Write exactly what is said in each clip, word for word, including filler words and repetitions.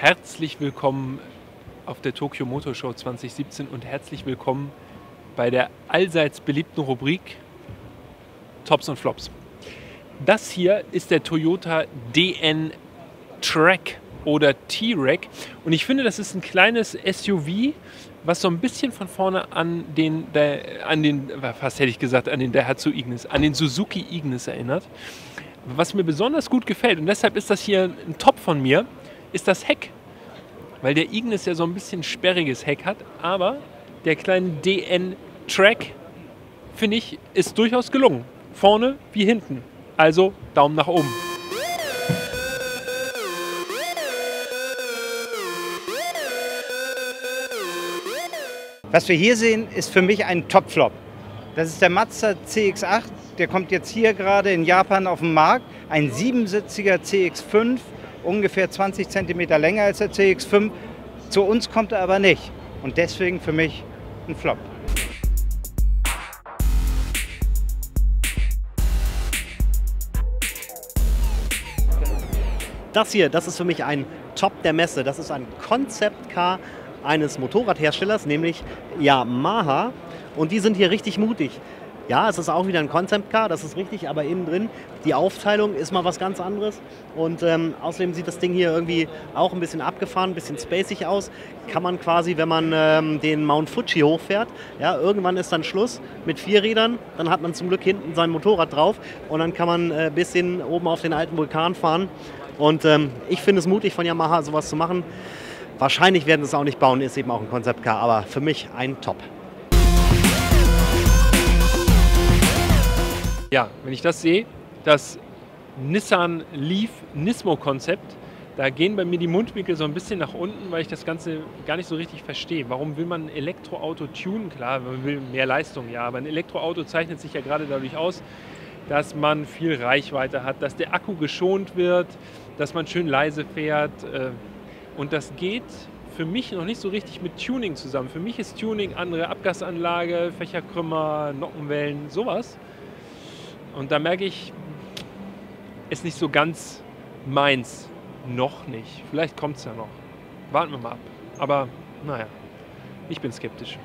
Herzlich willkommen auf der Tokyo Motor Show zwanzig siebzehn und herzlich willkommen bei der allseits beliebten Rubrik Tops und Flops. Das hier ist der Toyota D N Track oder T-Rack und ich finde, das ist ein kleines S U V, was so ein bisschen von vorne an den, der, an den, fast hätte ich gesagt, an den Daihatsu Ignis, an den Suzuki Ignis erinnert. Was mir besonders gut gefällt, und deshalb ist das hier ein Top von mir, ist das Heck. Weil der Ignis ja so ein bisschen sperriges Heck hat, aber der kleine D N Track, finde ich, ist durchaus gelungen. Vorne wie hinten. Also Daumen nach oben. Was wir hier sehen, ist für mich ein Top-Flop. Das ist der Mazda C X acht, der kommt jetzt hier gerade in Japan auf den Markt. Ein siebensitziger C X fünf, ungefähr zwanzig Zentimeter länger als der C X fünf. Zu uns kommt er aber nicht und deswegen für mich ein Flop. Das hier, das ist für mich ein Top der Messe. Das ist ein Concept Car eines Motorradherstellers, nämlich Yamaha. Und die sind hier richtig mutig. Ja, es ist auch wieder ein Concept Car, das ist richtig, aber innen drin, die Aufteilung ist mal was ganz anderes. Und ähm, außerdem sieht das Ding hier irgendwie auch ein bisschen abgefahren, ein bisschen spacig aus. Kann man quasi, wenn man ähm, den Mount Fuji hochfährt, ja, irgendwann ist dann Schluss mit vier Rädern, dann hat man zum Glück hinten sein Motorrad drauf und dann kann man äh, bis hin oben auf den alten Vulkan fahren. Und ähm, ich finde es mutig von Yamaha, sowas zu machen. Wahrscheinlich werden sie es auch nicht bauen, ist eben auch ein Concept Car, aber für mich ein Top. Ja, wenn ich das sehe, das Nissan Leaf Nismo-Konzept, da gehen bei mir die Mundwinkel so ein bisschen nach unten, weil ich das Ganze gar nicht so richtig verstehe. Warum will man ein Elektroauto tunen? Klar, man will mehr Leistung, ja, aber ein Elektroauto zeichnet sich ja gerade dadurch aus, dass man viel Reichweite hat, dass der Akku geschont wird, dass man schön leise fährt. Und das geht für mich noch nicht so richtig mit Tuning zusammen. Für mich ist Tuning andere Abgasanlage, Fächerkrümmer, Nockenwellen, sowas. Und da merke ich, ist nicht so ganz meins. Noch nicht. Vielleicht kommt es ja noch. Warten wir mal ab. Aber naja, ich bin skeptisch.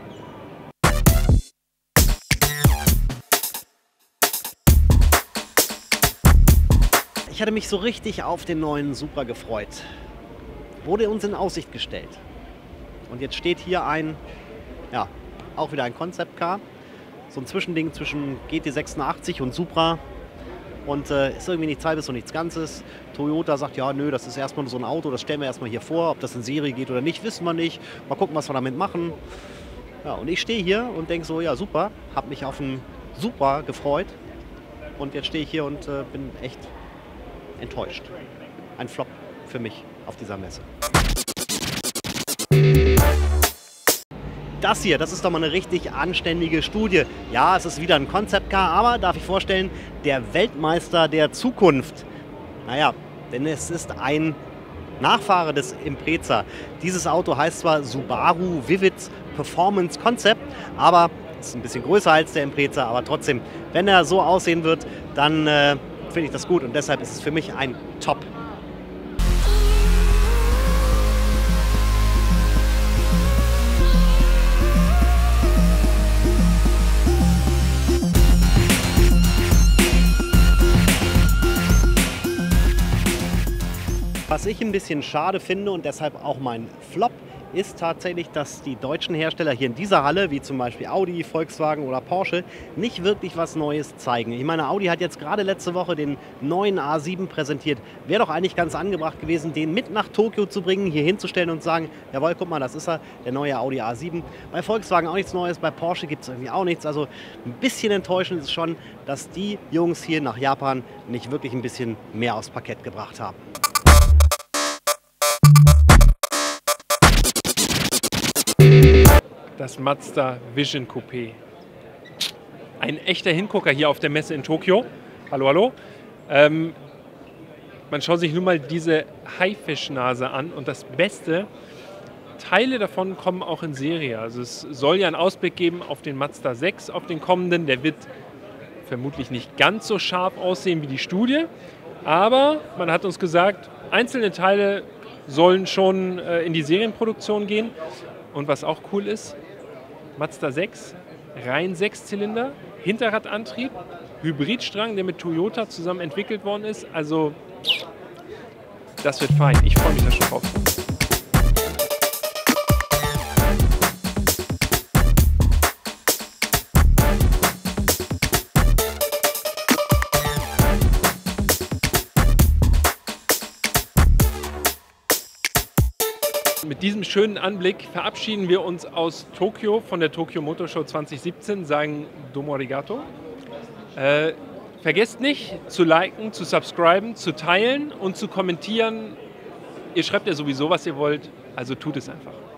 Ich hatte mich so richtig auf den neuen Supra gefreut. Wurde uns in Aussicht gestellt. Und jetzt steht hier ein, ja, auch wieder ein Concept Car. So ein Zwischending zwischen G T sechsundachtzig und Supra. Und äh, ist irgendwie nichts Halbes und nichts Ganzes. Toyota sagt, ja, nö, das ist erstmal so ein Auto, das stellen wir erstmal hier vor. Ob das in Serie geht oder nicht, wissen wir nicht. Mal gucken, was wir damit machen. Ja, und ich stehe hier und denke so, ja, super. Habe mich auf ein Supra gefreut. Und jetzt stehe ich hier und äh, bin echt enttäuscht. Ein Flop für mich auf dieser Messe. Das hier, das ist doch mal eine richtig anständige Studie. Ja, es ist wieder ein Concept Car, aber darf ich vorstellen, der Weltmeister der Zukunft. Naja, denn es ist ein Nachfahre des Impreza. Dieses Auto heißt zwar Subaru Vivid Performance Concept, aber es ist ein bisschen größer als der Impreza, aber trotzdem, wenn er so aussehen wird, dann äh, finde ich das gut und deshalb ist es für mich ein Top. Was ich ein bisschen schade finde und deshalb auch mein Flop, ist tatsächlich, dass die deutschen Hersteller hier in dieser Halle, wie zum Beispiel Audi, Volkswagen oder Porsche, nicht wirklich was Neues zeigen. Ich meine, Audi hat jetzt gerade letzte Woche den neuen A sieben präsentiert. Wäre doch eigentlich ganz angebracht gewesen, den mit nach Tokio zu bringen, hier hinzustellen und zu sagen, jawohl, guck mal, das ist er, der neue Audi A sieben. Bei Volkswagen auch nichts Neues, bei Porsche gibt es irgendwie auch nichts. Also ein bisschen enttäuschend ist es schon, dass die Jungs hier nach Japan nicht wirklich ein bisschen mehr aufs Parkett gebracht haben. Das Mazda Vision Coupé. Ein echter Hingucker hier auf der Messe in Tokio. Hallo, hallo. Ähm, man schaut sich nur mal diese Haifischnase an und das Beste, Teile davon kommen auch in Serie. Also es soll ja einen Ausblick geben auf den Mazda sechs, auf den kommenden. Der wird vermutlich nicht ganz so scharf aussehen wie die Studie, aber man hat uns gesagt, einzelne Teile sollen schon äh, in die Serienproduktion gehen. Und was auch cool ist, Mazda sechs, rein Sechszylinder, Hinterradantrieb, Hybridstrang, der mit Toyota zusammen entwickelt worden ist. Also das wird fein. Ich freue mich da schon drauf. Mit diesem schönen Anblick verabschieden wir uns aus Tokio von der Tokyo Motor Show zwanzig siebzehn, sagen Domo Arigato. Äh, vergesst nicht zu liken, zu subscriben, zu teilen und zu kommentieren. Ihr schreibt ja sowieso, was ihr wollt, also tut es einfach.